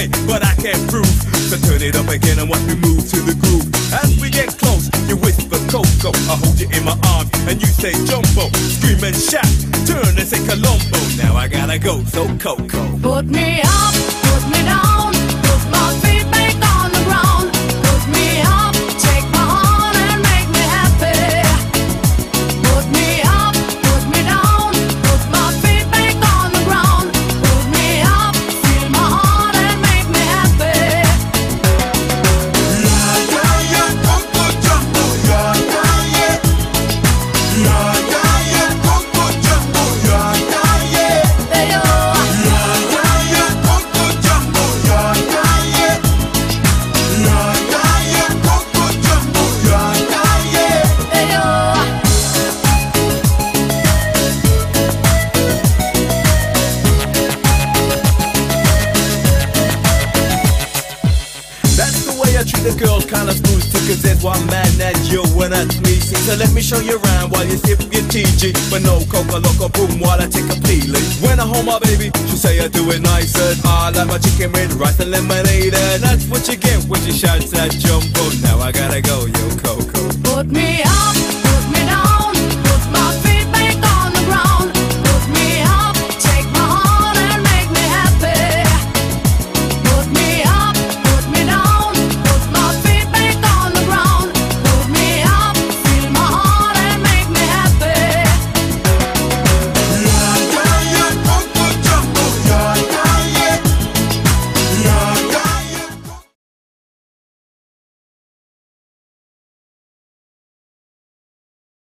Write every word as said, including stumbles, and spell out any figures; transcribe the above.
say, but I can't prove. So turn it up again and watch me move to the groove. As we get close, you whisper Coco, I hold you in my arms and you say Jumbo. Scream and shout, turn and say Colombo. Now I gotta go, so Coco. Put me up, put me down, put my feet back on the ground. Put me up, take my heart and make me happy. Put me up, put me down, put my feet back on the ground. Put me up, feel my heart and make me happy. Yeah, yeah, yeah, Coco Jumbo. Yeah, yeah, yeah. Yeah, yeah, yeah, Coco Jumbo. Yeah, yeah, yeah. Hey, oh. Yeah, yeah, yeah, Coco Jumbo. Yeah, yeah, yeah. Yeah, yeah, yeah, Coco Jumbo. Yeah, yeah, yeah. Hey, oh. That's the way I treat the girls, kinda smooth too, cause there's one man that you and that's me. See, so let me show you around while you sip your T G. But no coca loco boom while I take a peeling. When I hold my baby, she say I do it nicer. I like my chicken with rice and lemonade, and that's what you get when she shouts at Jumbo. Now I gotta go, yo Coco. Put me